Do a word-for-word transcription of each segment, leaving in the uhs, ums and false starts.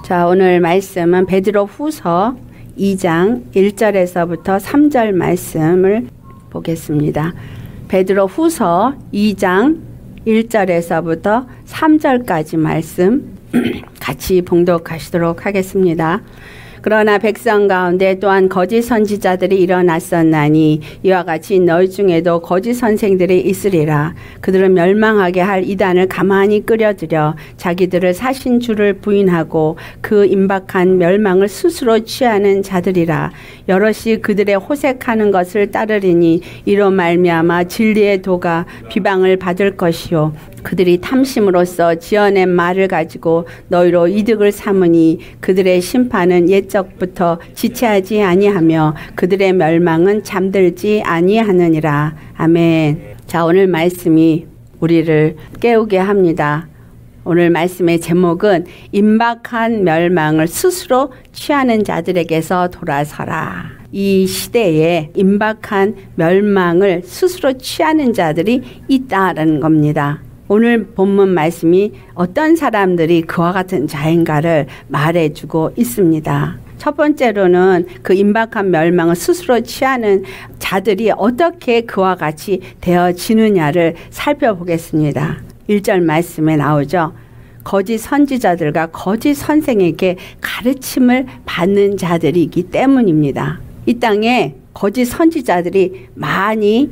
자, 오늘 말씀은 베드로 후서 이 장 일 절에서부터 삼 절 말씀을 보겠습니다. 베드로 후서 이 장 일 절에서부터 삼 절까지 말씀 같이 봉독하시도록 하겠습니다. 그러나 백성 가운데 또한 거짓 선지자들이 일어났었나니 이와 같이 너희 중에도 거짓 선생들이 있으리라. 그들은 멸망하게 할 이단을 가만히 끌어들여 자기들을 사신 주를 부인하고 그 임박한 멸망을 스스로 취하는 자들이라. 여럿이 그들의 호색하는 것을 따르리니 이로 말미암아 진리의 도가 비방을 받을 것이요 그들이 탐심으로써 지어낸 말을 가지고 너희로 이득을 삼으니 그들의 심판은 옛적부터 지체하지 아니하며 그들의 멸망은 잠들지 아니하느니라. 아멘. 자, 오늘 말씀이 우리를 깨우게 합니다. 오늘 말씀의 제목은 임박한 멸망을 스스로 취하는 자들에게서 돌아서라. 이 시대에 임박한 멸망을 스스로 취하는 자들이 있다라는 겁니다. 오늘 본문 말씀이 어떤 사람들이 그와 같은 자인가를 말해주고 있습니다. 첫 번째로는 그 임박한 멸망을 스스로 취하는 자들이 어떻게 그와 같이 되어지느냐를 살펴보겠습니다. 일 절 말씀에 나오죠. 거짓 선지자들과 거짓 선생에게 가르침을 받는 자들이기 때문입니다. 이 땅에 거짓 선지자들이 많이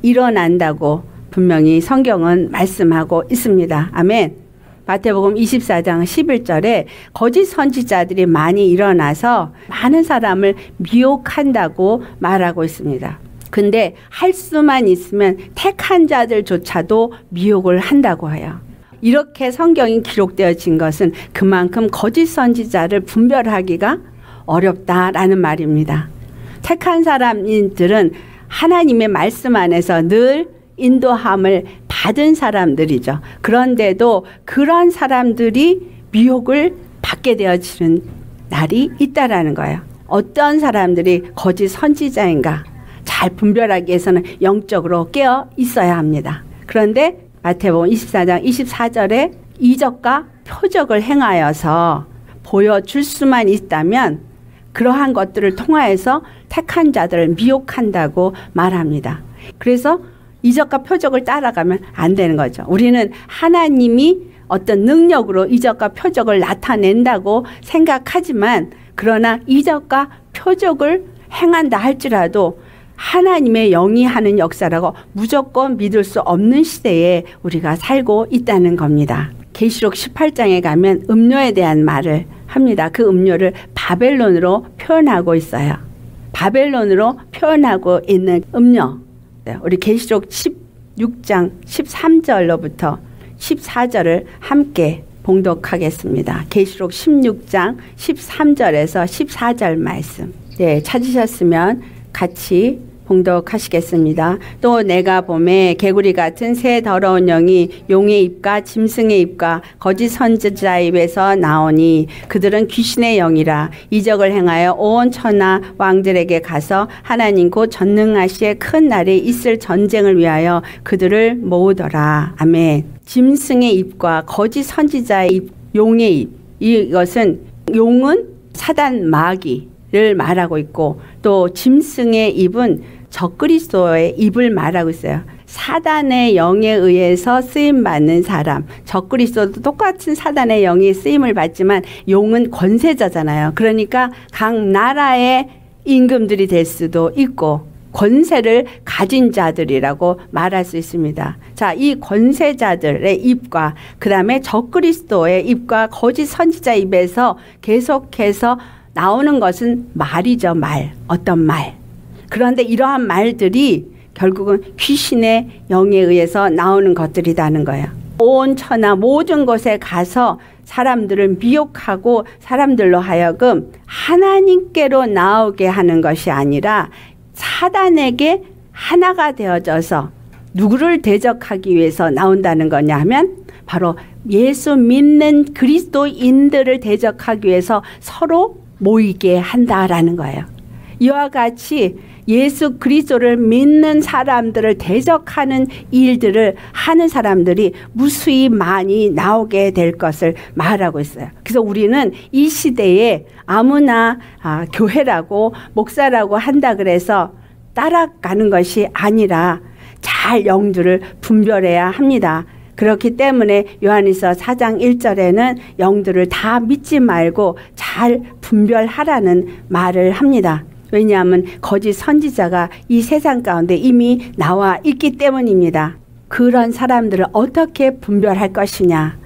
일어난다고 분명히 성경은 말씀하고 있습니다. 아멘. 마태복음 이십사 장 십일 절에 거짓 선지자들이 많이 일어나서 많은 사람을 미혹한다고 말하고 있습니다. 근데 할 수만 있으면 택한 자들조차도 미혹을 한다고 해요. 이렇게 성경이 기록되어진 것은 그만큼 거짓 선지자를 분별하기가 어렵다라는 말입니다. 택한 사람들은 하나님의 말씀 안에서 늘 인도함을 받은 사람들이죠. 그런데도 그런 사람들이 미혹을 받게 되어지는 날이 있다라는 거예요. 어떤 사람들이 거짓 선지자인가 잘 분별하기 위해서는 영적으로 깨어 있어야 합니다. 그런데 마태복음 이십사 장 이십사 절에 이적과 표적을 행하여서 보여줄 수만 있다면 그러한 것들을 통하여서 택한 자들을 미혹한다고 말합니다. 그래서 이적과 표적을 따라가면 안 되는 거죠. 우리는 하나님이 어떤 능력으로 이적과 표적을 나타낸다고 생각하지만 그러나 이적과 표적을 행한다 할지라도 하나님의 영이 하는 역사라고 무조건 믿을 수 없는 시대에 우리가 살고 있다는 겁니다. 계시록 십팔 장에 가면 음료에 대한 말을 합니다. 그 음료를 바벨론으로 표현하고 있어요. 바벨론으로 표현하고 있는 음료. 우리 계시록 십육 장 십삼 절로부터 십사 절을 함께 봉독하겠습니다. 계시록 십육 장 십삼 절에서 십사 절 말씀. 네, 찾으셨으면 같이 봉독하시겠습니다. 또 내가 보매 개구리 같은 새 더러운 영이 용의 입과 짐승의 입과 거짓 선지자의 입에서 나오니 그들은 귀신의 영이라. 이적을 행하여 온 천하 왕들에게 가서 하나님 곧 전능하시의 큰 날에 있을 전쟁을 위하여 그들을 모으더라. 아멘. 짐승의 입과 거짓 선지자의 입, 용의 입. 이것은 용은 사단 마귀를 말하고 있고 또 짐승의 입은 적그리스도의 입을 말하고 있어요. 사단의 영에 의해서 쓰임받는 사람. 적그리스도도 똑같은 사단의 영이 쓰임을 받지만 용은 권세자잖아요. 그러니까 각 나라의 임금들이 될 수도 있고 권세를 가진 자들이라고 말할 수 있습니다. 자, 이 권세자들의 입과 그 다음에 적그리스도의 입과 거짓 선지자 입에서 계속해서 나오는 것은 말이죠. 말. 어떤 말. 그런데 이러한 말들이 결국은 귀신의 영에 의해서 나오는 것들이라는 거예요. 온 천하 모든 곳에 가서 사람들을 미혹하고 사람들로 하여금 하나님께로 나오게 하는 것이 아니라 사단에게 하나가 되어져서 누구를 대적하기 위해서 나온다는 거냐 하면 바로 예수 믿는 그리스도인들을 대적하기 위해서 서로 모이게 한다라는 거예요. 이와 같이 예수 그리스도를 믿는 사람들을 대적하는 일들을 하는 사람들이 무수히 많이 나오게 될 것을 말하고 있어요. 그래서 우리는 이 시대에 아무나 아, 교회라고 목사라고 한다 그래서 따라가는 것이 아니라 잘 영들을 분별해야 합니다. 그렇기 때문에 요한일서 사 장 일 절에는 영들을 다 믿지 말고 잘 분별하라는 말을 합니다. 왜냐하면 거짓 선지자가 이 세상 가운데 이미 나와 있기 때문입니다. 그런 사람들을 어떻게 분별할 것이냐.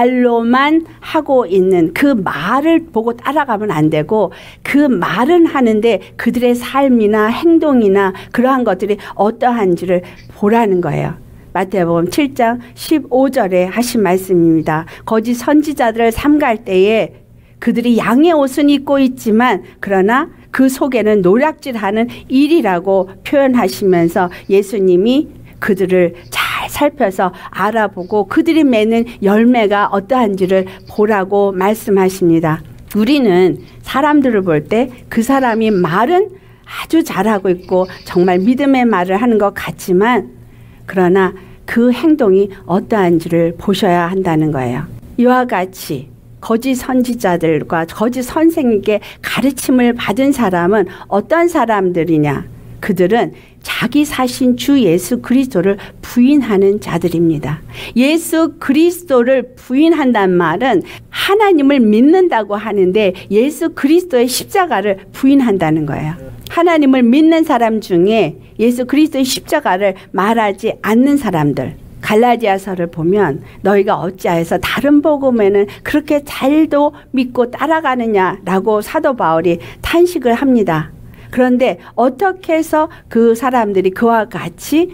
말로만 하고 있는 그 말을 보고 따라가면 안 되고 그 말은 하는데 그들의 삶이나 행동이나 그러한 것들이 어떠한지를 보라는 거예요. 마태복음 칠 장 십오 절에 하신 말씀입니다. 거짓 선지자들을 삼갈 때에 그들이 양의 옷은 입고 있지만 그러나 그 속에는 노략질하는 일이라고 표현하시면서 예수님이 그들을 잘 살펴서 알아보고 그들이 맺는 열매가 어떠한지를 보라고 말씀하십니다. 우리는 사람들을 볼 때 그 사람이 말은 아주 잘하고 있고 정말 믿음의 말을 하는 것 같지만 그러나 그 행동이 어떠한지를 보셔야 한다는 거예요. 이와 같이 거짓 선지자들과 거짓 선생님께 가르침을 받은 사람은 어떤 사람들이냐? 그들은 자기 사신 주 예수 그리스도를 부인하는 자들입니다. 예수 그리스도를 부인한다는 말은 하나님을 믿는다고 하는데 예수 그리스도의 십자가를 부인한다는 거예요. 하나님을 믿는 사람 중에 예수 그리스도의 십자가를 말하지 않는 사람들, 갈라디아서를 보면 너희가 어찌하여서 다른 복음에는 그렇게 잘도 믿고 따라가느냐라고 사도 바울이 탄식을 합니다. 그런데 어떻게 해서 그 사람들이 그와 같이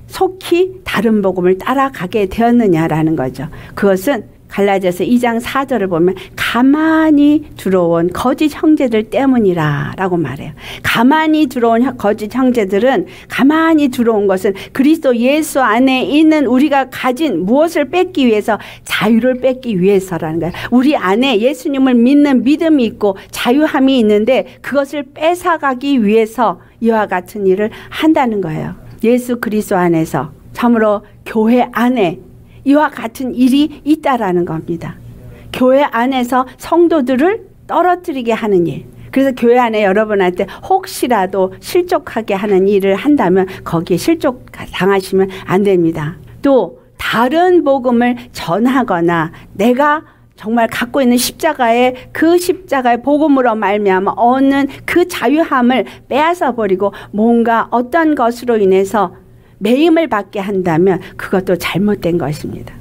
속히 다른 복음을 따라가게 되었느냐라는 거죠. 그것은 갈라디아서 이 장 사 절을 보면 가만히 들어온 거짓 형제들 때문이라 라고 말해요. 가만히 들어온 거짓 형제들은 가만히 들어온 것은 그리스도 예수 안에 있는 우리가 가진 무엇을 뺏기 위해서 자유를 뺏기 위해서라는 거예요. 우리 안에 예수님을 믿는 믿음이 있고 자유함이 있는데 그것을 뺏어가기 위해서 이와 같은 일을 한다는 거예요. 예수 그리스도 안에서 참으로 교회 안에 이와 같은 일이 있다라는 겁니다. 교회 안에서 성도들을 떨어뜨리게 하는 일. 그래서 교회 안에 여러분한테 혹시라도 실족하게 하는 일을 한다면 거기에 실족 당하시면 안 됩니다. 또 다른 복음을 전하거나 내가 정말 갖고 있는 십자가의 그 십자가의 복음으로 말미암아 얻는 그 자유함을 빼앗아 버리고 뭔가 어떤 것으로 인해서 매임을 받게 한다면 그것도 잘못된 것입니다.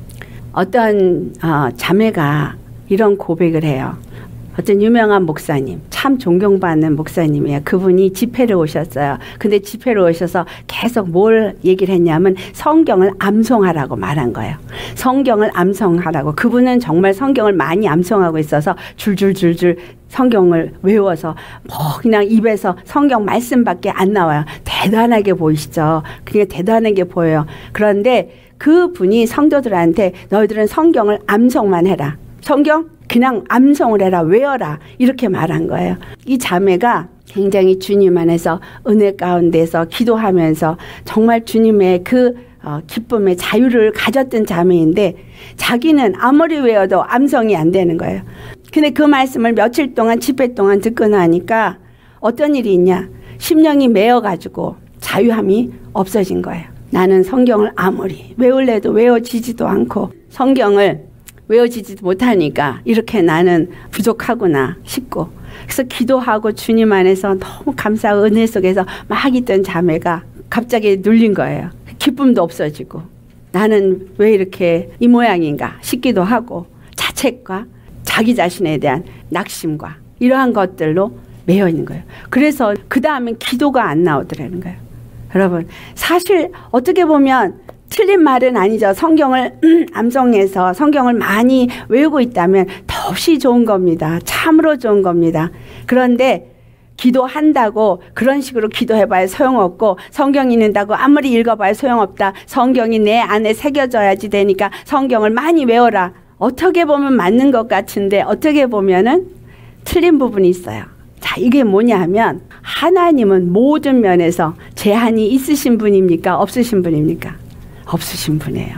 어떤 어, 자매가 이런 고백을 해요. 어떤 유명한 목사님, 참 존경받는 목사님이에요. 그분이 집회를 오셨어요. 근데 집회를 오셔서 계속 뭘 얘기를 했냐면 성경을 암송하라고 말한 거예요. 성경을 암송하라고. 그분은 정말 성경을 많이 암송하고 있어서 줄줄줄줄 성경을 외워서 뭐 그냥 입에서 성경 말씀밖에 안 나와요. 대단하게 보이시죠? 그게 대단하게 보여요. 그런데 그분이 성도들한테 너희들은 성경을 암송만 해라. 성경 그냥 암송을 해라. 외워라. 이렇게 말한 거예요. 이 자매가 굉장히 주님 안에서 은혜 가운데서 기도하면서 정말 주님의 그 어, 기쁨의 자유를 가졌던 자매인데 자기는 아무리 외워도 암송이 안 되는 거예요. 근데 그 말씀을 며칠 동안 집회 동안 듣고 나니까 어떤 일이 있냐. 심령이 메어가지고 자유함이 없어진 거예요. 나는 성경을 아무리 외울래도 외워지지도 않고 성경을 외워지지도 못하니까 이렇게 나는 부족하구나 싶고 그래서 기도하고 주님 안에서 너무 감사와 은혜 속에서 막 있던 자매가 갑자기 눌린 거예요. 기쁨도 없어지고 나는 왜 이렇게 이 모양인가 싶기도 하고 자책과 자기 자신에 대한 낙심과 이러한 것들로 매여 있는 거예요. 그래서 그 다음엔 기도가 안 나오더라는 거예요. 여러분 사실 어떻게 보면 틀린 말은 아니죠. 성경을 암송해서 성경을 많이 외우고 있다면 더없이 좋은 겁니다. 참으로 좋은 겁니다. 그런데 기도한다고 그런 식으로 기도해봐야 소용없고 성경 읽는다고 아무리 읽어봐야 소용없다. 성경이 내 안에 새겨져야지 되니까 성경을 많이 외워라. 어떻게 보면 맞는 것 같은데 어떻게 보면은 틀린 부분이 있어요. 자, 이게 뭐냐 하면 하나님은 모든 면에서 제한이 있으신 분입니까? 없으신 분입니까? 없으신 분이에요.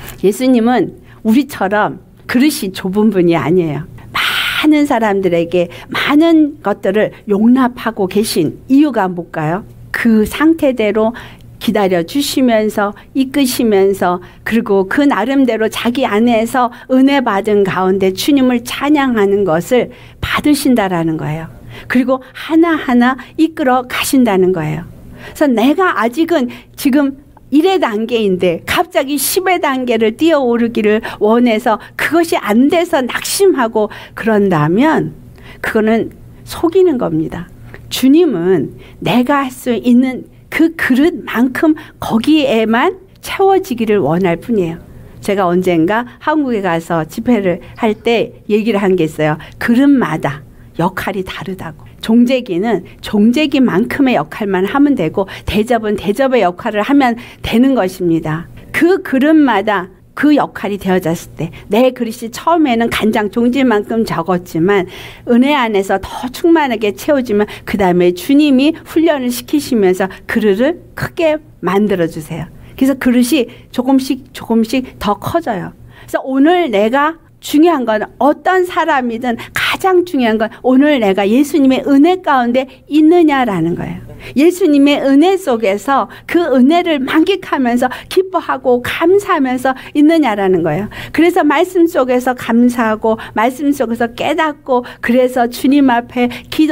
예수님은 우리처럼 그릇이 좁은 분이 아니에요. 많은 사람들에게 많은 것들을 용납하고 계신 이유가 뭘까요? 그 상태대로 기다려 주시면서 이끄시면서 그리고 그 나름대로 자기 안에서 은혜 받은 가운데 주님을 찬양하는 것을 받으신다라는 거예요. 그리고 하나하나 이끌어 가신다는 거예요. 그래서 내가 아직은 지금 일의 단계인데 갑자기 십의 단계를 뛰어오르기를 원해서 그것이 안 돼서 낙심하고 그런다면 그거는 속이는 겁니다. 주님은 내가 할 수 있는 그 그릇만큼 거기에만 채워지기를 원할 뿐이에요. 제가 언젠가 한국에 가서 집회를 할 때 얘기를 한 게 있어요. 그릇마다 역할이 다르다고. 종재기는 종재기만큼의 역할만 하면 되고 대접은 대접의 역할을 하면 되는 것입니다. 그 그릇마다 그 역할이 되어졌을 때 내 그릇이 처음에는 간장 종질만큼 적었지만 은혜 안에서 더 충만하게 채워지면 그 다음에 주님이 훈련을 시키시면서 그릇을 크게 만들어주세요. 그래서 그릇이 조금씩 조금씩 더 커져요. 그래서 오늘 내가 중요한 건 어떤 사람이든 가장 중요한 건 오늘 내가 예수님의 은혜 가운데 있느냐라는 거예요. 예수님의 은혜 속에서 그 은혜를 만끽하면서 기뻐하고 감사하면서 있느냐라는 거예요. 그래서 말씀 속에서 감사하고 말씀 속에서 깨닫고 그래서 주님 앞에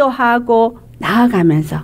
기도하고 나아가면서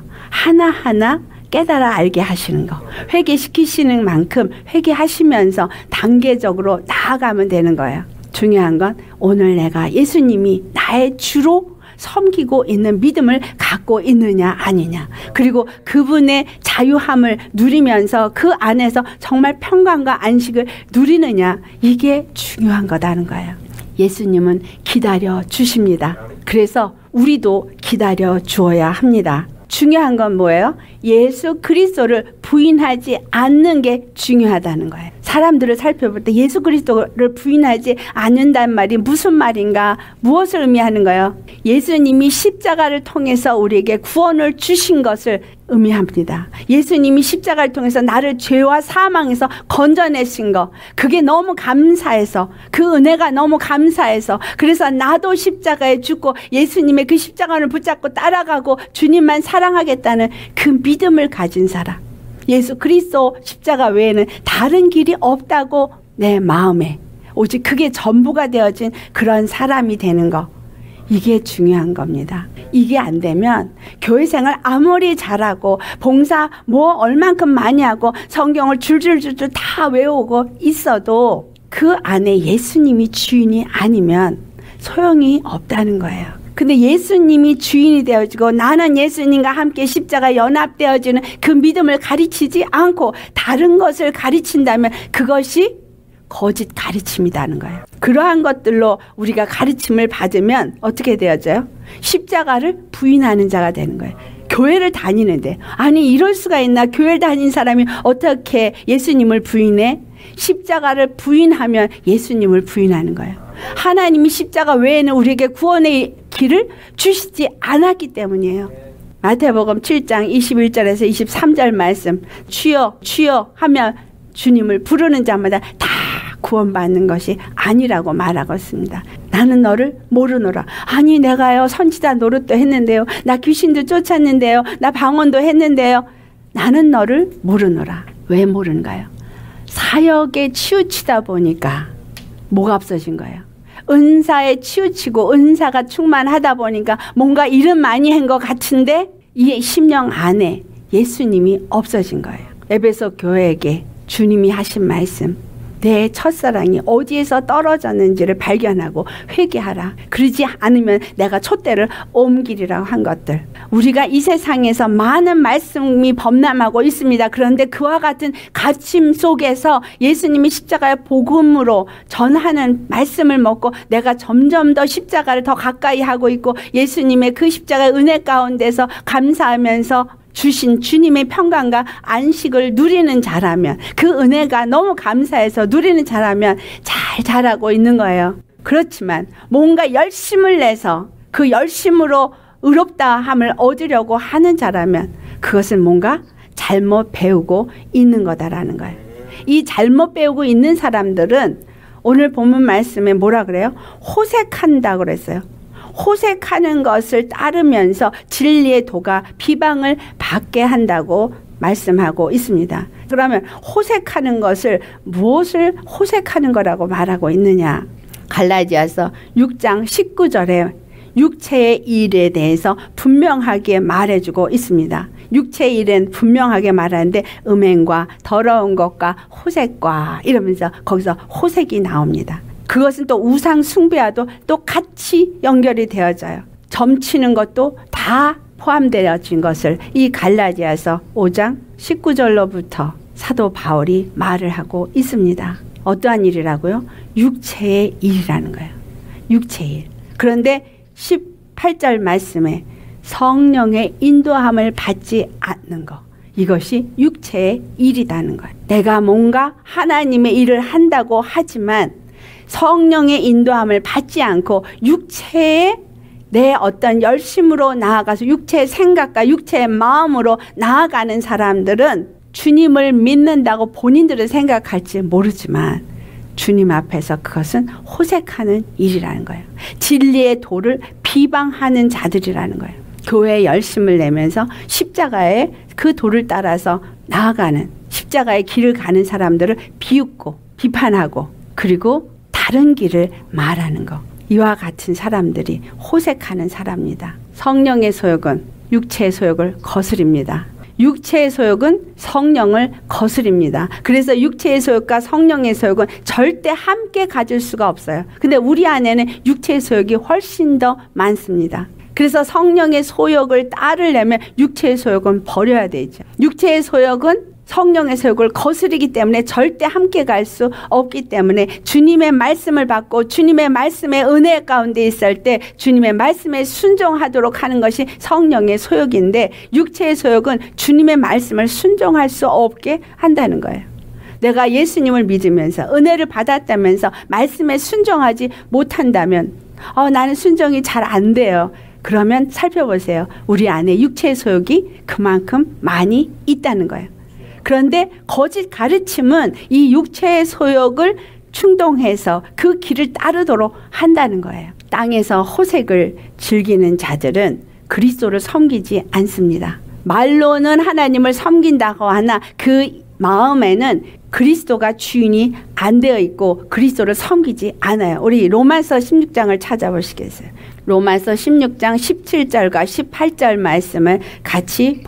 하나하나 깨달아 알게 하시는 거. 회개시키시는 만큼 회개하시면서 단계적으로 나아가면 되는 거예요. 중요한 건 오늘 내가 예수님이 나의 주로 섬기고 있는 믿음을 갖고 있느냐 아니냐. 그리고 그분의 자유함을 누리면서 그 안에서 정말 평강과 안식을 누리느냐. 이게 중요한 거다는 거예요. 예수님은 기다려 주십니다. 그래서 우리도 기다려 주어야 합니다. 중요한 건 뭐예요? 예수 그리스도를 부인하지 않는 게 중요하다는 거예요. 사람들을 살펴볼 때 예수 그리스도를 부인하지 않는다는 말이 무슨 말인가? 무엇을 의미하는 거예요? 예수님이 십자가를 통해서 우리에게 구원을 주신 것을 의미합니다. 예수님이 십자가를 통해서 나를 죄와 사망에서 건져내신 거, 그게 너무 감사해서, 그 은혜가 너무 감사해서, 그래서 나도 십자가에 죽고 예수님의 그 십자가를 붙잡고 따라가고 주님만 사랑하겠다는 그 믿음을 가진 사람, 예수 그리스도 십자가 외에는 다른 길이 없다고 내 마음에 오직 그게 전부가 되어진 그런 사람이 되는 거, 이게 중요한 겁니다. 이게 안 되면 교회 생활 아무리 잘하고 봉사 뭐 얼만큼 많이 하고 성경을 줄줄줄줄 다 외우고 있어도 그 안에 예수님이 주인이 아니면 소용이 없다는 거예요. 근데 예수님이 주인이 되어지고 나는 예수님과 함께 십자가 연합되어지는 그 믿음을 가르치지 않고 다른 것을 가르친다면 그것이 거짓 가르침이라는 거예요. 그러한 것들로 우리가 가르침을 받으면 어떻게 되어져요? 십자가를 부인하는 자가 되는 거예요. 교회를 다니는데, 아니 이럴 수가 있나? 교회를 다니는 사람이 어떻게 예수님을 부인해? 십자가를 부인하면 예수님을 부인하는 거예요. 하나님이 십자가 외에는 우리에게 구원의 길을 주시지 않았기 때문이에요. 마태복음 칠 장 이십일 절에서 이십삼 절 말씀, 주여 주여 하면 주님을 부르는 자마다 다 구원받는 것이 아니라고 말하고 있습니다. 나는 너를 모르노라. 아니 내가요 선지자 노릇도 했는데요, 나 귀신도 쫓았는데요, 나 방언도 했는데요, 나는 너를 모르노라. 왜 모르는가요? 사역에 치우치다 보니까 뭐가 없어진 거예요? 은사에 치우치고 은사가 충만하다 보니까 뭔가 일은 많이 한 것 같은데 이 심령 안에 예수님이 없어진 거예요. 에베소 교회에게 주님이 하신 말씀, 내 첫사랑이 어디에서 떨어졌는지를 발견하고 회개하라. 그러지 않으면 내가 촛대를 옮기리라고 한 것들, 우리가 이 세상에서 많은 말씀이 범람하고 있습니다. 그런데 그와 같은 가르침 속에서 예수님이 십자가의 복음으로 전하는 말씀을 먹고 내가 점점 더 십자가를 더 가까이 하고 있고 예수님의 그 십자가의 은혜 가운데서 감사하면서 주신 주님의 평강과 안식을 누리는 자라면, 그 은혜가 너무 감사해서 누리는 자라면 잘 자라고 있는 거예요. 그렇지만 뭔가 열심을 내서 그 열심으로 의롭다 함을 얻으려고 하는 자라면 그것은 뭔가 잘못 배우고 있는 거다라는 거예요. 이 잘못 배우고 있는 사람들은 오늘 본문 말씀에 뭐라 그래요? 호색한다 그랬어요. 호색하는 것을 따르면서 진리의 도가 비방을 받게 한다고 말씀하고 있습니다. 그러면 호색하는 것을 무엇을 호색하는 거라고 말하고 있느냐? 갈라디아서 육 장 십구 절에 육체의 일에 대해서 분명하게 말해주고 있습니다. 육체의 일은 분명하게 말하는데 음행과 더러운 것과 호색과 이러면서 거기서 호색이 나옵니다. 그것은 또 우상 숭배와도 또 같이 연결이 되어져요. 점치는 것도 다 포함되어진 것을 이 갈라디아서 오 장 십구 절로부터 사도 바울이 말을 하고 있습니다. 어떠한 일이라고요? 육체의 일이라는 거예요. 육체의 일. 그런데 십팔 절 말씀에 성령의 인도함을 받지 않는 것. 이것이 육체의 일이라는 거예요. 내가 뭔가 하나님의 일을 한다고 하지만 성령의 인도함을 받지 않고 육체의 내 어떤 열심으로 나아가서 육체의 생각과 육체의 마음으로 나아가는 사람들은 주님을 믿는다고 본인들은 생각할지 모르지만 주님 앞에서 그것은 호색하는 일이라는 거예요. 진리의 도를 비방하는 자들이라는 거예요. 교회에 열심을 내면서 십자가의 그 도를 따라서 나아가는 십자가의 길을 가는 사람들을 비웃고 비판하고 그리고 다른 길을 말하는 것. 이와 같은 사람들이 호색하는 사람입니다. 성령의 소욕은 육체의 소욕을 거스립니다. 육체의 소욕은 성령을 거스립니다. 그래서 육체의 소욕과 성령의 소욕은 절대 함께 가질 수가 없어요. 근데 우리 안에는 육체의 소욕이 훨씬 더 많습니다. 그래서 성령의 소욕을 따르려면 육체의 소욕은 버려야 되죠. 육체의 소욕은 성령의 소욕을 거스르기 때문에 절대 함께 갈 수 없기 때문에 주님의 말씀을 받고 주님의 말씀의 은혜 가운데 있을 때 주님의 말씀에 순종하도록 하는 것이 성령의 소욕인데 육체의 소욕은 주님의 말씀을 순종할 수 없게 한다는 거예요. 내가 예수님을 믿으면서 은혜를 받았다면서 말씀에 순종하지 못한다면 어, 나는 순종이 잘 안 돼요. 그러면 살펴보세요. 우리 안에 육체의 소욕이 그만큼 많이 있다는 거예요. 그런데 거짓 가르침은 이 육체의 소욕을 충동해서 그 길을 따르도록 한다는 거예요. 땅에서 호색을 즐기는 자들은 그리스도를 섬기지 않습니다. 말로는 하나님을 섬긴다고 하나 그 마음에는 그리스도가 주인이 안 되어 있고 그리스도를 섬기지 않아요. 우리 로마서 십육 장을 찾아보시겠어요? 로마서 십육 장 십칠 절과 십팔 절 말씀을 같이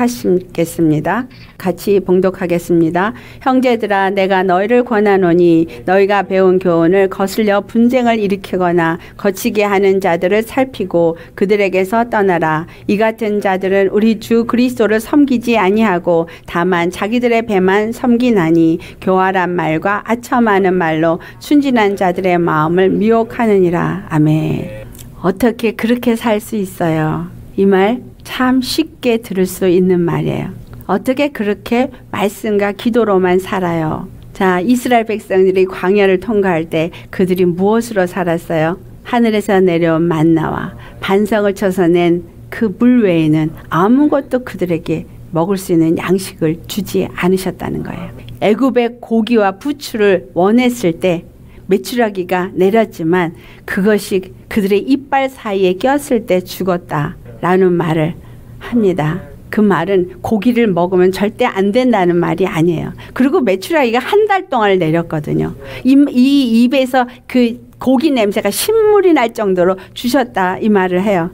봉독하시겠습니다. 같이 봉독하겠습니다. 형제들아 내가 너희를 권하노니 너희가 배운 교훈을 거슬려 분쟁을 일으키거나 거치게 하는 자들을 살피고 그들에게서 떠나라. 이 같은 자들은 우리 주 그리스도를 섬기지 아니하고 다만 자기들의 배만 섬기나니 교활한 말과 아첨하는 말로 순진한 자들의 마음을 미혹하느니라. 아멘. 어떻게 그렇게 살 수 있어요? 이 말 참 쉽게 들을 수 있는 말이에요. 어떻게 그렇게 말씀과 기도로만 살아요? 자, 이스라엘 백성들이 광야를 통과할 때 그들이 무엇으로 살았어요? 하늘에서 내려온 만나와 반석을 쳐서 낸 그 물 외에는 아무것도 그들에게 먹을 수 있는 양식을 주지 않으셨다는 거예요. 애굽의 고기와 부추를 원했을 때 메추라기가 내렸지만 그것이 그들의 이빨 사이에 꼈을 때 죽었다라는 말을 합니다. 그 말은 고기를 먹으면 절대 안 된다는 말이 아니에요. 그리고 메추라기가 한 달 동안 내렸거든요. 이, 이 입에서 그 고기 냄새가 신물이 날 정도로 주셨다 이 말을 해요.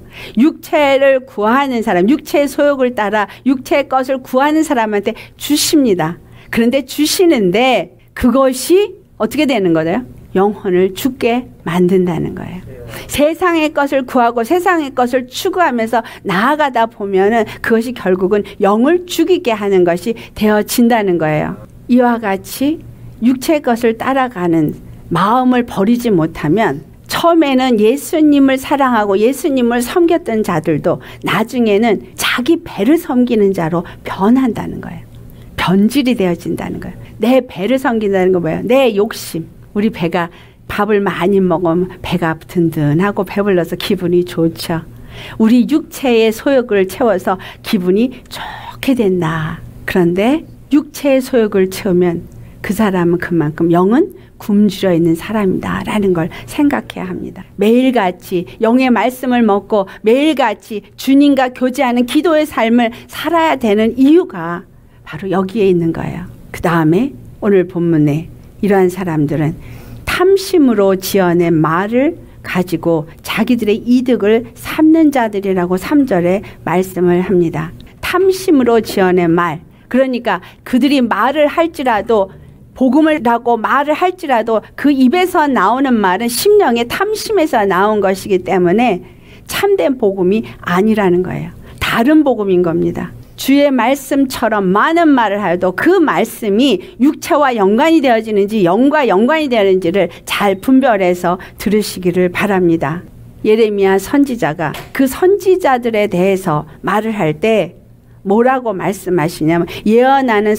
육체를 구하는 사람, 육체의 소욕을 따라 육체의 것을 구하는 사람한테 주십니다. 그런데 주시는데 그것이 어떻게 되는 거예요? 영혼을 죽게 만든다는 거예요. 세상의 것을 구하고 세상의 것을 추구하면서 나아가다 보면은 그것이 결국은 영을 죽이게 하는 것이 되어진다는 거예요. 이와 같이 육체의 것을 따라가는 마음을 버리지 못하면 처음에는 예수님을 사랑하고 예수님을 섬겼던 자들도 나중에는 자기 배를 섬기는 자로 변한다는 거예요. 변질이 되어진다는 거예요. 내 배를 섬긴다는 거 뭐예요? 내 욕심. 우리 배가 밥을 많이 먹으면 배가 든든하고 배불러서 기분이 좋죠. 우리 육체의 소욕을 채워서 기분이 좋게 된다. 그런데 육체의 소욕을 채우면 그 사람은 그만큼 영은 굶주려 있는 사람이다 라는 걸 생각해야 합니다. 매일같이 영의 말씀을 먹고 매일같이 주님과 교제하는 기도의 삶을 살아야 되는 이유가 바로 여기에 있는 거예요. 그 다음에 오늘 본문에 이러한 사람들은 탐심으로 지어낸 말을 가지고 자기들의 이득을 삼는 자들이라고 삼 절에 말씀을 합니다. 탐심으로 지어낸 말, 그러니까 그들이 말을 할지라도 복음을 하고 말을 할지라도 그 입에서 나오는 말은 심령의 탐심에서 나온 것이기 때문에 참된 복음이 아니라는 거예요. 다른 복음인 겁니다. 주의 말씀처럼 많은 말을 하여도 그 말씀이 육체와 연관이 되어지는지 영과 연관이 되는지를 잘 분별해서 들으시기를 바랍니다. 예레미야 선지자가 그 선지자들에 대해서 말을 할 때 뭐라고 말씀하시냐면, 예언하는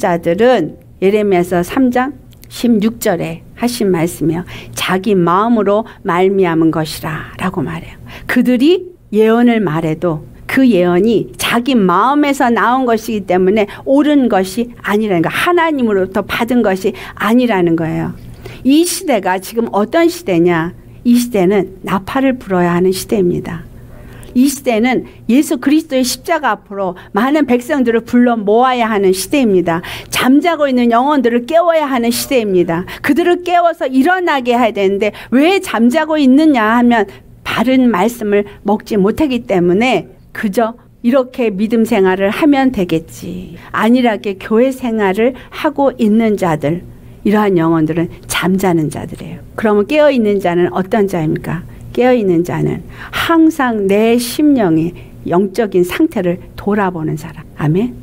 선지자들은 예레미야서 삼 장 십육 절에 하신 말씀이요, 자기 마음으로 말미암은 것이라 라고 말해요. 그들이 예언을 말해도 그 예언이 자기 마음에서 나온 것이기 때문에 옳은 것이 아니라는 거예요. 하나님으로부터 받은 것이 아니라는 거예요. 이 시대가 지금 어떤 시대냐? 이 시대는 나팔을 불어야 하는 시대입니다. 이 시대는 예수 그리스도의 십자가 앞으로 많은 백성들을 불러 모아야 하는 시대입니다. 잠자고 있는 영혼들을 깨워야 하는 시대입니다. 그들을 깨워서 일어나게 해야 되는데 왜 잠자고 있느냐 하면 바른 말씀을 먹지 못하기 때문에 그저 이렇게 믿음 생활을 하면 되겠지, 안일하게 교회 생활을 하고 있는 자들, 이러한 영혼들은 잠자는 자들이에요. 그러면 깨어있는 자는 어떤 자입니까? 깨어있는 자는 항상 내 심령의 영적인 상태를 돌아보는 사람. 아멘.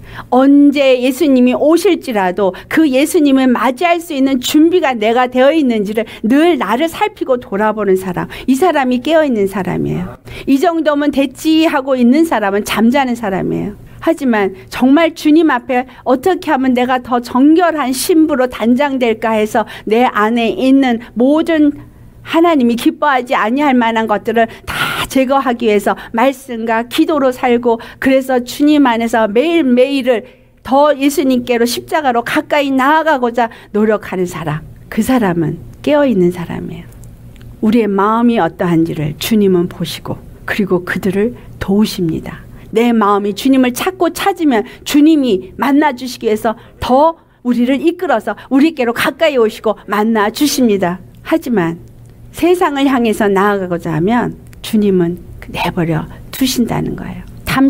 언제 예수님이 오실지라도 그 예수님을 맞이할 수 있는 준비가 내가 되어 있는지를 늘 나를 살피고 돌아보는 사람. 이 사람이 깨어있는 사람이에요. 이 정도면 됐지 하고 있는 사람은 잠자는 사람이에요. 하지만 정말 주님 앞에 어떻게 하면 내가 더 정결한 신부로 단장될까 해서 내 안에 있는 모든 하나님이 기뻐하지 아니할 만한 것들을 다 제거하기 위해서 말씀과 기도로 살고, 그래서 주님 안에서 매일매일을 더 예수님께로 십자가로 가까이 나아가고자 노력하는 사람, 그 사람은 깨어있는 사람이에요. 우리의 마음이 어떠한지를 주님은 보시고 그리고 그들을 도우십니다. 내 마음이 주님을 찾고 찾으면 주님이 만나주시기 위해서 더 우리를 이끌어서 우리께로 가까이 오시고 만나주십니다. 하지만 세상을 향해서 나아가고자 하면 주님은 내버려 두신다는 거예요.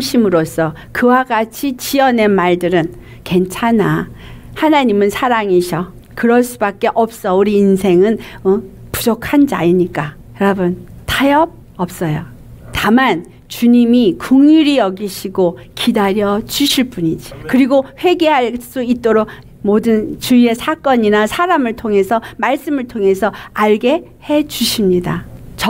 탐심으로써 그와 같이 지어낸 말들은 괜찮아, 하나님은 사랑이셔, 그럴 수밖에 없어, 우리 인생은 어? 부족한 자이니까. 여러분, 타협 없어요. 다만 주님이 긍휼히 여기시고 기다려 주실 뿐이지. 그리고 회개할 수 있도록 모든 주위의 사건이나 사람을 통해서, 말씀을 통해서 알게 해 주십니다.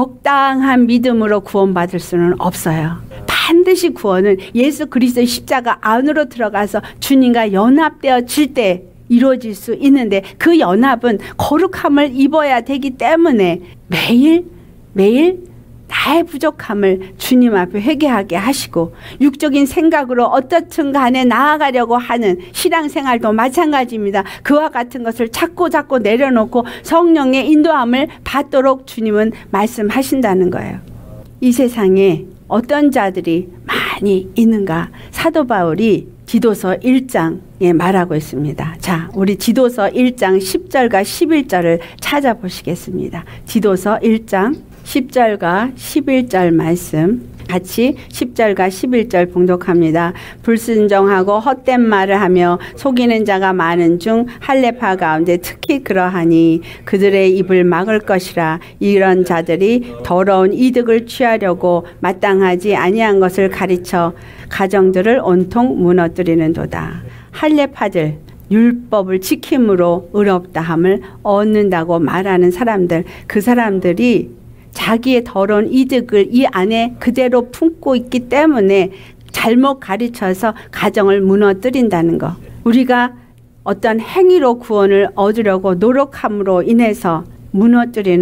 적당한 믿음으로 구원받을 수는 없어요. 반드시 구원은 예수 그리스도의 십자가 안으로 들어가서 주님과 연합되어질 때 이루어질 수 있는데, 그 연합은 거룩함을 입어야 되기 때문에 매일 매일 나의 부족함을 주님 앞에 회개하게 하시고, 육적인 생각으로 어떻든 간에 나아가려고 하는 신앙생활도 마찬가지입니다. 그와 같은 것을 자꾸 자꾸 내려놓고 성령의 인도함을 받도록 주님은 말씀하신다는 거예요. 이 세상에 어떤 자들이 많이 있는가? 사도 바울이 디도서 일 장에 말하고 있습니다. 자, 우리 디도서 일 장 십 절과 십일 절을 찾아보시겠습니다. 디도서 일 장 십 절과 십일 절 말씀 같이 십 절과 십일 절 봉독합니다. 불순종하고 헛된 말을 하며 속이는 자가 많은 중 할례파 가운데 특히 그러하니 그들의 입을 막을 것이라. 이런 자들이 더러운 이득을 취하려고 마땅하지 아니한 것을 가르쳐 가정들을 온통 무너뜨리는도다. 할례파들, 율법을 지킴으로 의롭다함을 얻는다고 말하는 사람들, 그 사람들이 자기의 더러운 이득을 이 안에 그대로 품고 있기 때문에 잘못 가르쳐서 가정을 무너뜨린다는 것. 우리가 어떤 행위로 구원을 얻으려고 노력함으로 인해서 무너뜨리는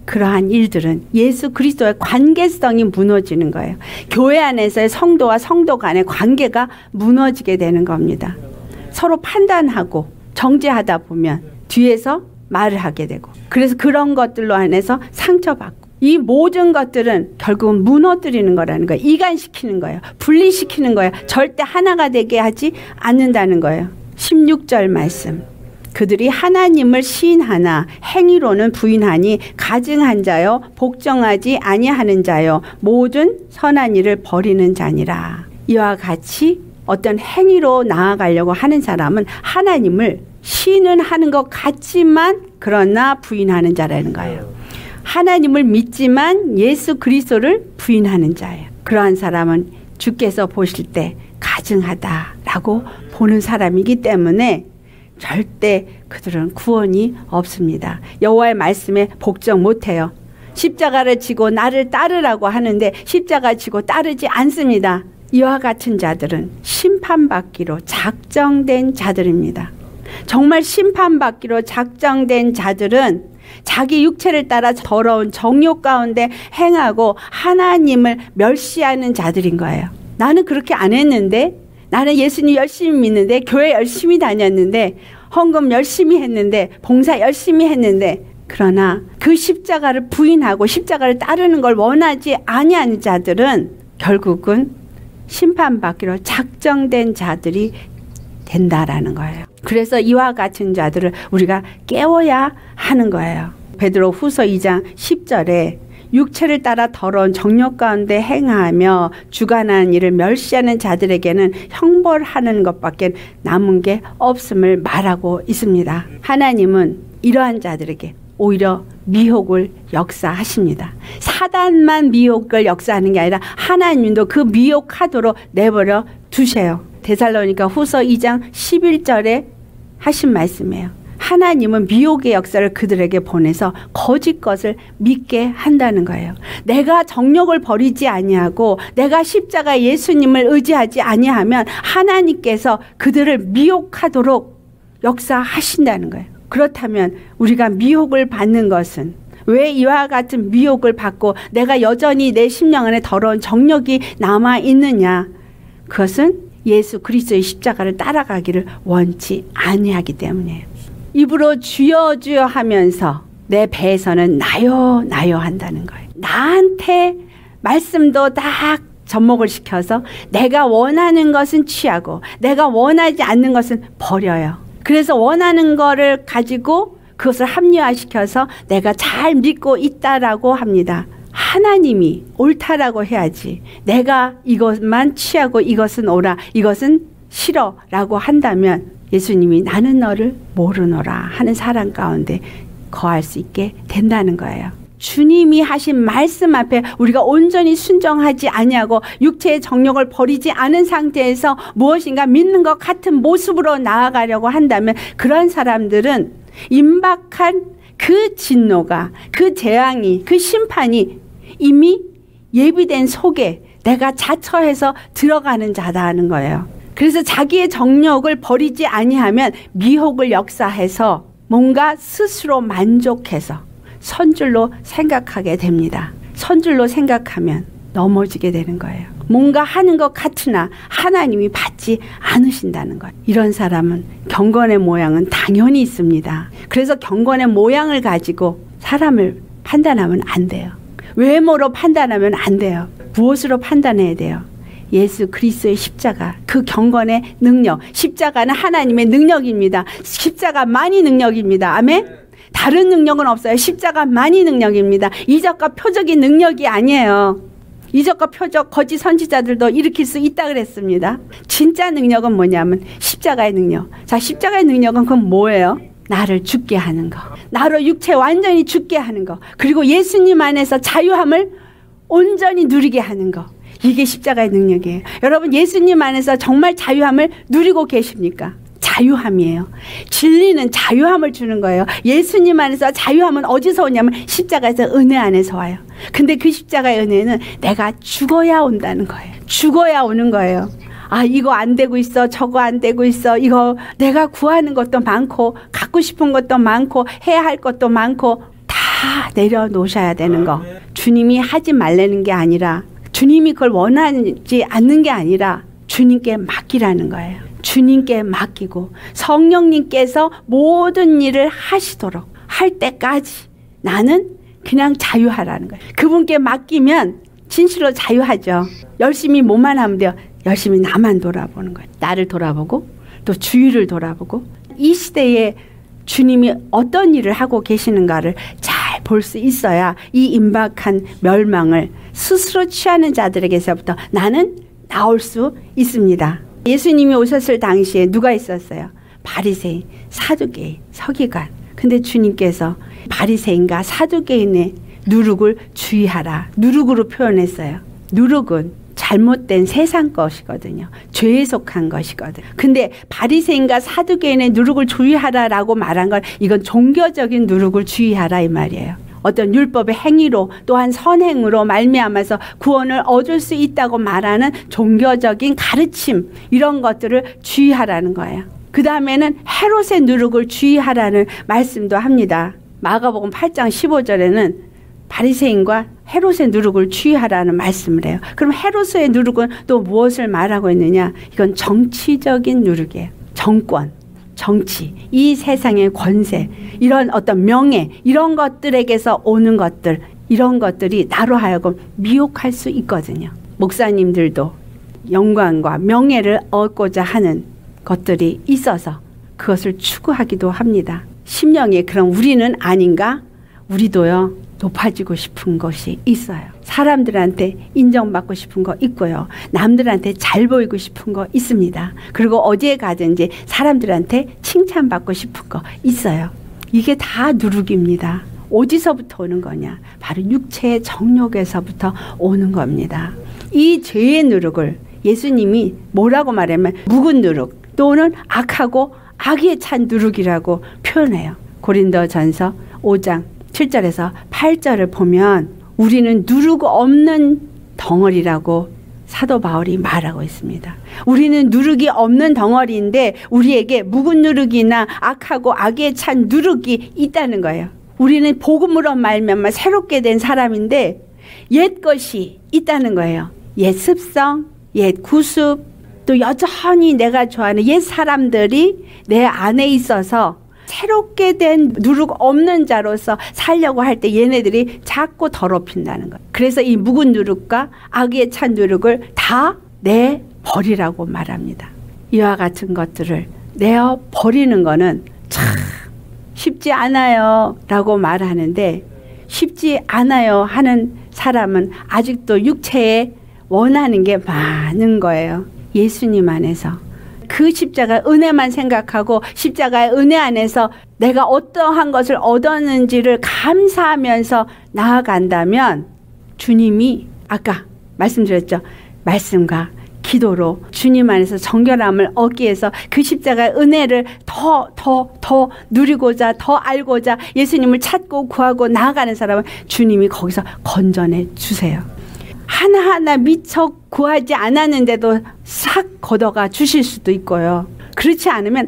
그러한 일들은 예수 그리스도의 관계성이 무너지는 거예요. 교회 안에서의 성도와 성도 간의 관계가 무너지게 되는 겁니다. 서로 판단하고 정죄하다 보면 뒤에서 말을 하게 되고, 그래서 그런 것들로 인해서 상처받고, 이 모든 것들은 결국은 무너뜨리는 거라는 거예요. 이간시키는 거예요. 분리시키는 거예요. 절대 하나가 되게 하지 않는다는 거예요. 십육 절 말씀. 그들이 하나님을 시인하나 행위로는 부인하니 가증한 자요 복종하지 아니하는 자요 모든 선한 일을 버리는 자니라. 이와 같이 어떤 행위로 나아가려고 하는 사람은 하나님을 시인은 하는 것 같지만 그러나 부인하는 자라는 거예요. 하나님을 믿지만 예수 그리스도를 부인하는 자예요. 그러한 사람은 주께서 보실 때 가증하다라고 보는 사람이기 때문에 절대 그들은 구원이 없습니다. 여호와의 말씀에 복종 못해요. 십자가를 지고 나를 따르라고 하는데 십자가 지고 따르지 않습니다. 이와 같은 자들은 심판받기로 작정된 자들입니다. 정말 심판받기로 작정된 자들은 자기 육체를 따라 더러운 정욕 가운데 행하고 하나님을 멸시하는 자들인 거예요. 나는 그렇게 안 했는데, 나는 예수님 열심히 믿는데, 교회 열심히 다녔는데, 헌금 열심히 했는데, 봉사 열심히 했는데, 그러나 그 십자가를 부인하고 십자가를 따르는 걸 원하지 아니하는 자들은 결국은 심판받기로 작정된 자들이 된다라는 거예요. 그래서 이와 같은 자들을 우리가 깨워야 하는 거예요. 베드로 후서 이 장 십 절에 육체를 따라 더러운 정욕 가운데 행하며 주관하는 일을 멸시하는 자들에게는 형벌하는 것밖에 남은 게 없음을 말하고 있습니다. 하나님은 이러한 자들에게 오히려 미혹을 역사하십니다. 사단만 미혹을 역사하는 게 아니라 하나님도 그 미혹하도록 내버려 두세요. 데살로니가 후서 이 장 십일 절에 하신 말씀이에요. 하나님은 미혹의 역사를 그들에게 보내서 거짓 것을 믿게 한다는 거예요. 내가 정욕을 버리지 아니하고 내가 십자가 예수님을 의지하지 아니하면 하나님께서 그들을 미혹하도록 역사하신다는 거예요. 그렇다면 우리가 미혹을 받는 것은, 왜 이와 같은 미혹을 받고 내가 여전히 내 심령 안에 더러운 정욕이 남아 있느냐? 그것은 예수 그리스도의 십자가를 따라가기를 원치 아니하기 때문이에요. 입으로 주여 주여 하면서 내 배에서는 나요 나요 한다는 거예요. 나한테 말씀도 딱 접목을 시켜서 내가 원하는 것은 취하고 내가 원하지 않는 것은 버려요. 그래서 원하는 거를 가지고 그것을 합리화시켜서 내가 잘 믿고 있다라고 합니다. 하나님이 옳다라고 해야지, 내가 이것만 취하고 이것은 옳아, 이것은 싫어라고 한다면 예수님이 나는 너를 모르노라 하는 사람 가운데 거할 수 있게 된다는 거예요. 주님이 하신 말씀 앞에 우리가 온전히 순종하지 아니하고 육체의 정욕을 버리지 않은 상태에서 무엇인가 믿는 것 같은 모습으로 나아가려고 한다면 그런 사람들은 임박한 그 진노가, 그 재앙이, 그 심판이 이미 예비된 속에 내가 자처해서 들어가는 자다는 거예요. 그래서 자기의 정욕을 버리지 아니하면 미혹을 역사해서 뭔가 스스로 만족해서 선줄로 생각하게 됩니다. 선줄로 생각하면 넘어지게 되는 거예요. 뭔가 하는 것 같으나 하나님이 받지 않으신다는 거예요. 이런 사람은 경건의 모양은 당연히 있습니다. 그래서 경건의 모양을 가지고 사람을 판단하면 안 돼요. 외모로 판단하면 안 돼요. 무엇으로 판단해야 돼요? 예수 그리스도의 십자가, 그 경건의 능력. 십자가는 하나님의 능력입니다. 십자가만이 능력입니다. 아멘? 다른 능력은 없어요. 십자가만이 능력입니다. 이적과 표적이 능력이 아니에요. 이적과 표적, 거짓 선지자들도 일으킬 수 있다 그랬습니다. 진짜 능력은 뭐냐면 십자가의 능력. 자, 십자가의 능력은 그건 뭐예요? 나를 죽게 하는 거. 나로 육체 완전히 죽게 하는 거. 그리고 예수님 안에서 자유함을 온전히 누리게 하는 거. 이게 십자가의 능력이에요. 여러분, 예수님 안에서 정말 자유함을 누리고 계십니까? 자유함이에요. 진리는 자유함을 주는 거예요. 예수님 안에서 자유함은 어디서 오냐면 십자가에서, 은혜 안에서 와요. 근데 그 십자가의 은혜는 내가 죽어야 온다는 거예요. 죽어야 오는 거예요. 아, 이거 안 되고 있어, 저거 안 되고 있어, 이거 내가 구하는 것도 많고 갖고 싶은 것도 많고 해야 할 것도 많고 다 다 내려놓으셔야 되는 거. 주님이 하지 말라는 게 아니라, 주님이 그걸 원하지 않는 게 아니라 주님께 맡기라는 거예요. 주님께 맡기고 성령님께서 모든 일을 하시도록 할 때까지 나는 그냥 자유하라는 거예요. 그분께 맡기면 진실로 자유하죠. 열심히 뭐만 하면 돼요. 열심히 나만 돌아보는 거예요. 나를 돌아보고 또 주위를 돌아보고 이 시대에 주님이 어떤 일을 하고 계시는가를 잘 볼 수 있어야 이 임박한 멸망을 스스로 취하는 자들에게서부터 나는 나올 수 있습니다. 예수님이 오셨을 당시에 누가 있었어요? 바리새인, 사두개인, 서기관. 근데 주님께서 바리새인과 사두개인의 누룩을 주의하라. 누룩으로 표현했어요. 누룩은 잘못된 세상 것이거든요. 죄에 속한 것이거든. 근데 바리새인과 사두개인의 누룩을 주의하라라고 말한 건 이건 종교적인 누룩을 주의하라 이 말이에요. 어떤 율법의 행위로 또한 선행으로 말미암아서 구원을 얻을 수 있다고 말하는 종교적인 가르침 이런 것들을 주의하라는 거예요. 그 다음에는 헤롯의 누룩을 주의하라는 말씀도 합니다. 마가복음 팔 장 십오 절에는 바리새인과 헤롯의 누룩을 주의하라는 말씀을 해요. 그럼 헤롯의 누룩은 또 무엇을 말하고 있느냐? 이건 정치적인 누룩이에요. 정권, 정치, 이 세상의 권세, 이런 어떤 명예, 이런 것들에게서 오는 것들, 이런 것들이 나로 하여금 미혹할 수 있거든요. 목사님들도 영광과 명예를 얻고자 하는 것들이 있어서 그것을 추구하기도 합니다. 심령이 그럼 우리는 아닌가? 우리도요. 높아지고 싶은 것이 있어요. 사람들한테 인정받고 싶은 거 있고요. 남들한테 잘 보이고 싶은 거 있습니다. 그리고 어디에 가든지 사람들한테 칭찬받고 싶은 거 있어요. 이게 다 누룩입니다. 어디서부터 오는 거냐? 바로 육체의 정욕에서부터 오는 겁니다. 이 죄의 누룩을 예수님이 뭐라고 말하면 묵은 누룩 또는 악하고 악에 찬 누룩이라고 표현해요. 고린도전서 오 장 칠 절에서 팔 절을 보면 우리는 누룩 없는 덩어리라고 사도 바울이 말하고 있습니다. 우리는 누룩이 없는 덩어리인데 우리에게 묵은 누룩이나 악하고 악에 찬 누룩이 있다는 거예요. 우리는 복음으로 말미암아 새롭게 된 사람인데 옛 것이 있다는 거예요. 옛 습성, 옛 구습, 또 여전히 내가 좋아하는 옛 사람들이 내 안에 있어서 새롭게 된 누룩 없는 자로서 살려고 할 때 얘네들이 자꾸 더럽힌다는 거예요. 그래서 이 묵은 누룩과 악에 찬 누룩을 다 내버리라고 말합니다. 이와 같은 것들을 내어 버리는 거는 참 쉽지 않아요 라고 말하는데 쉽지 않아요 하는 사람은 아직도 육체에 원하는 게 많은 거예요. 예수님 안에서 그 십자가 은혜만 생각하고 십자가의 은혜 안에서 내가 어떠한 것을 얻었는지를 감사하면서 나아간다면 주님이 아까 말씀드렸죠. 말씀과 기도로 주님 안에서 정결함을 얻기 위해서 그 십자가의 은혜를 더, 더, 더 누리고자 더 알고자 예수님을 찾고 구하고 나아가는 사람은 주님이 거기서 건져내 주세요. 하나하나 미처 구하지 않았는데도 싹 걷어가 주실 수도 있고요. 그렇지 않으면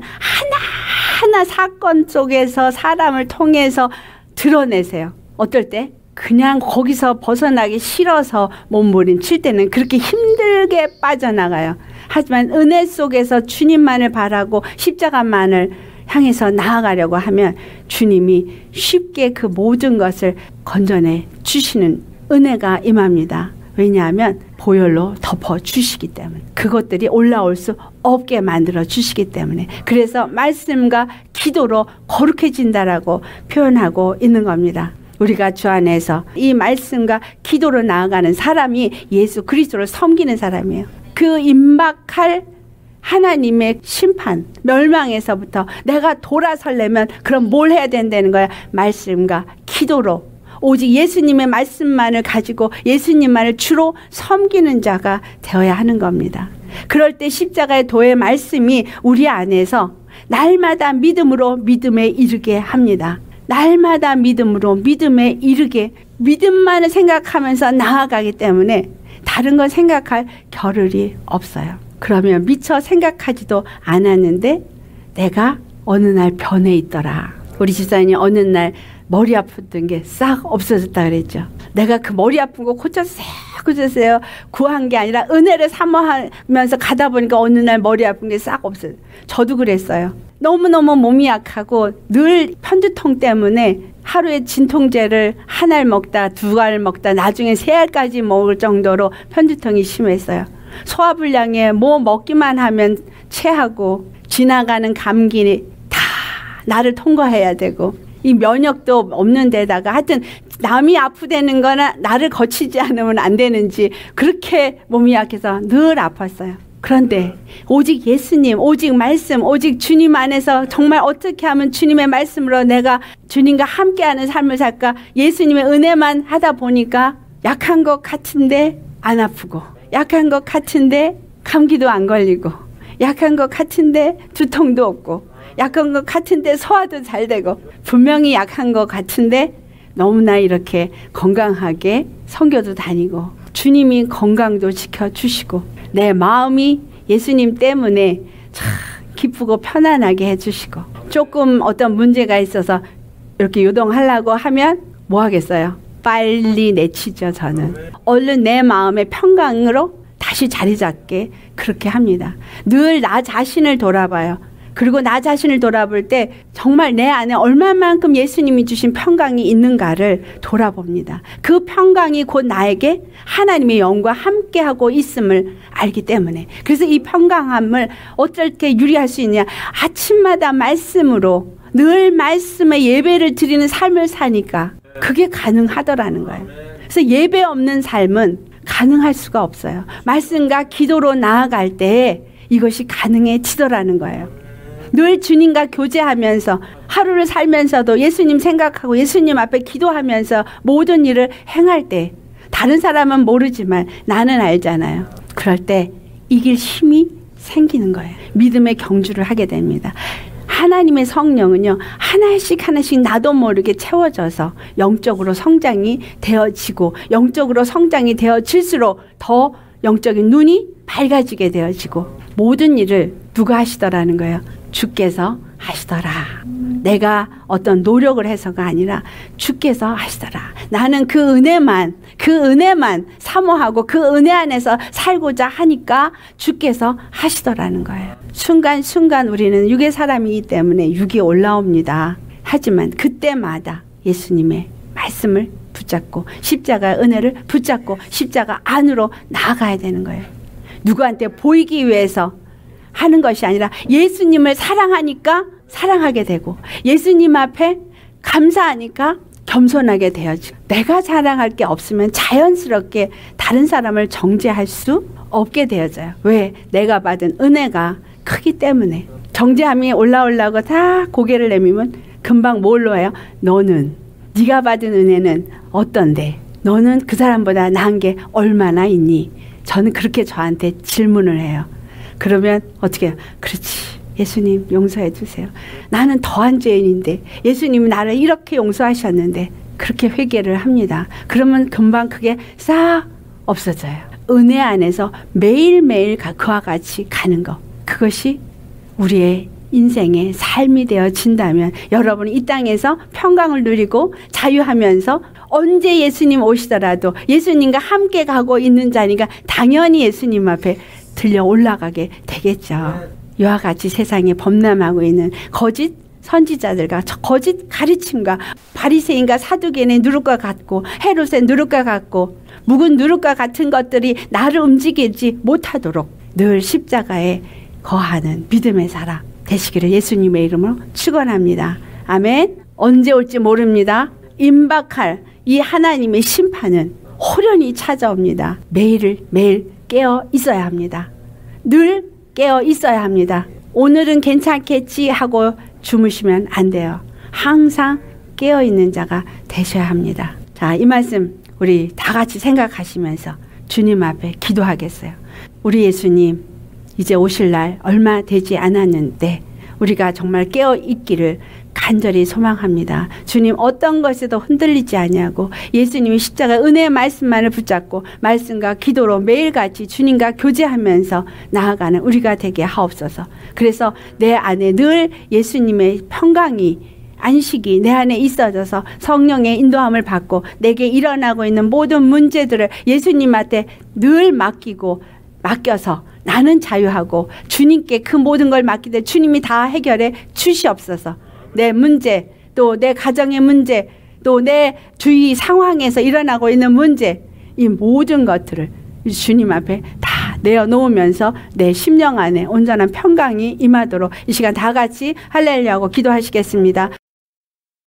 하나하나 사건 속에서 사람을 통해서 드러내세요. 어떨 때? 그냥 거기서 벗어나기 싫어서 몸부림칠 때는 그렇게 힘들게 빠져나가요. 하지만 은혜 속에서 주님만을 바라고 십자가만을 향해서 나아가려고 하면 주님이 쉽게 그 모든 것을 건져내 주시는 은혜가 임합니다. 왜냐하면 보혈로 덮어 주시기 때문에 그것들이 올라올 수 없게 만들어 주시기 때문에 그래서 말씀과 기도로 거룩해진다라고 표현하고 있는 겁니다. 우리가 주 안에서 이 말씀과 기도로 나아가는 사람이 예수 그리스도를 섬기는 사람이에요. 그 임박할 하나님의 심판, 멸망에서부터 내가 돌아서려면 그럼 뭘 해야 된다는 거야? 말씀과 기도로 오직 예수님의 말씀만을 가지고 예수님만을 주로 섬기는 자가 되어야 하는 겁니다. 그럴 때 십자가의 도의 말씀이 우리 안에서 날마다 믿음으로 믿음에 이르게 합니다. 날마다 믿음으로 믿음에 이르게 믿음만을 생각하면서 나아가기 때문에 다른 건 생각할 겨를이 없어요. 그러면 미처 생각하지도 않았는데 내가 어느 날 변해 있더라. 우리 집사님이 어느 날 머리 아프던 게 싹 없어졌다 그랬죠. 내가 그 머리 아픈 거 고쳤어요. 고쳤어요. 구한 게 아니라 은혜를 사모하면서 가다 보니까 어느 날 머리 아픈 게 싹 없어요. 저도 그랬어요. 너무너무 몸이 약하고 늘 편두통 때문에 하루에 진통제를 한 알 먹다 두 알 먹다 나중에 세 알까지 먹을 정도로 편두통이 심했어요. 소화불량에 뭐 먹기만 하면 체하고 지나가는 감기 다 나를 통과해야 되고 이 면역도 없는 데다가 하여튼 남이 아프다는 거나 나를 거치지 않으면 안 되는지 그렇게 몸이 약해서 늘 아팠어요. 그런데 오직 예수님, 오직 말씀, 오직 주님 안에서 정말 어떻게 하면 주님의 말씀으로 내가 주님과 함께하는 삶을 살까 예수님의 은혜만 하다 보니까 약한 것 같은데 안 아프고 약한 것 같은데 감기도 안 걸리고 약한 것 같은데 두통도 없고 약한 것 같은데 소화도 잘 되고 분명히 약한 것 같은데 너무나 이렇게 건강하게 선교도 다니고 주님이 건강도 지켜주시고 내 마음이 예수님 때문에 참 기쁘고 편안하게 해주시고 조금 어떤 문제가 있어서 이렇게 요동하려고 하면 뭐 하겠어요? 빨리 내치죠. 저는 얼른 내 마음의 평강으로 다시 자리 잡게 그렇게 합니다. 늘 나 자신을 돌아봐요. 그리고 나 자신을 돌아볼 때 정말 내 안에 얼마만큼 예수님이 주신 평강이 있는가를 돌아봅니다. 그 평강이 곧 나에게 하나님의 영과 함께하고 있음을 알기 때문에 그래서 이 평강함을 어떻게 유리할 수 있냐 아침마다 말씀으로 늘 말씀에 예배를 드리는 삶을 사니까 그게 가능하더라는 거예요. 그래서 예배 없는 삶은 가능할 수가 없어요. 말씀과 기도로 나아갈 때 이것이 가능해지더라는 거예요. 늘 주님과 교제하면서 하루를 살면서도 예수님 생각하고 예수님 앞에 기도하면서 모든 일을 행할 때 다른 사람은 모르지만 나는 알잖아요. 그럴 때 이길 힘이 생기는 거예요. 믿음의 경주를 하게 됩니다. 하나님의 성령은요 하나씩 하나씩 나도 모르게 채워져서 영적으로 성장이 되어지고 영적으로 성장이 되어질수록 더 영적인 눈이 밝아지게 되어지고 모든 일을 누가 하시더라는 거예요. 주께서 하시더라. 내가 어떤 노력을 해서가 아니라 주께서 하시더라. 나는 그 은혜만 그 은혜만 사모하고 그 은혜 안에서 살고자 하니까 주께서 하시더라는 거예요. 순간순간 우리는 육의 사람이기 때문에 육이 올라옵니다. 하지만 그때마다 예수님의 말씀을 붙잡고 십자가의 은혜를 붙잡고 십자가 안으로 나아가야 되는 거예요. 누구한테 보이기 위해서 하는 것이 아니라 예수님을 사랑하니까 사랑하게 되고 예수님 앞에 감사하니까 겸손하게 되어지고 내가 자랑할 게 없으면 자연스럽게 다른 사람을 정죄할 수 없게 되어져요. 왜? 내가 받은 은혜가 크기 때문에. 정죄함이 올라오려고 다 고개를 내밀면 금방 뭘로 해요? 너는 네가 받은 은혜는 어떤데? 너는 그 사람보다 나은 게 얼마나 있니? 저는 그렇게 저한테 질문을 해요. 그러면 어떻게 해요? 그렇지. 예수님 용서해 주세요. 나는 더한 죄인인데 예수님이 나를 이렇게 용서하셨는데 그렇게 회개를 합니다. 그러면 금방 그게 싹 없어져요. 은혜 안에서 매일매일 그와 같이 가는 것. 그것이 우리의 인생의 삶이 되어진다면 여러분이 이 땅에서 평강을 누리고 자유하면서 언제 예수님 오시더라도 예수님과 함께 가고 있는 자니까 당연히 예수님 앞에 들려 올라가게 되겠죠. 이와 같이 세상에 범람하고 있는 거짓 선지자들과 거짓 가르침과 바리새인과 사두개인의 누룩과 같고 헤롯의 누룩과 같고 묵은 누룩과 같은 것들이 나를 움직이지 못하도록 늘 십자가에 거하는 믿음의 사람 되시기를 예수님의 이름으로 축원합니다. 아멘. 언제 올지 모릅니다. 임박할 이 하나님의 심판은 호련히 찾아옵니다. 매일을 매일 깨어 있어야 합니다. 늘 깨어 있어야 합니다. 오늘은 괜찮겠지 하고 주무시면 안 돼요. 항상 깨어 있는 자가 되셔야 합니다. 자, 이 말씀 우리 다 같이 생각하시면서 주님 앞에 기도하겠어요. 우리 예수님 이제 오실 날 얼마 되지 않았는데 우리가 정말 깨어 있기를 간절히 소망합니다. 주님 어떤 것에도 흔들리지 아니하고 예수님이 십자가 은혜의 말씀만을 붙잡고 말씀과 기도로 매일같이 주님과 교제하면서 나아가는 우리가 되게 하옵소서. 그래서 내 안에 늘 예수님의 평강이 안식이 내 안에 있어져서 성령의 인도함을 받고 내게 일어나고 있는 모든 문제들을 예수님한테 늘 맡기고 맡겨서 나는 자유하고 주님께 그 모든 걸 맡기되 주님이 다 해결해 주시옵소서. 내 문제, 또 내 가정의 문제, 또 내 주위 상황에서 일어나고 있는 문제, 이 모든 것들을 주님 앞에 다 내어놓으면서 내 심령 안에 온전한 평강이 임하도록 이 시간 다 같이 할렐루야 하고 기도하시겠습니다.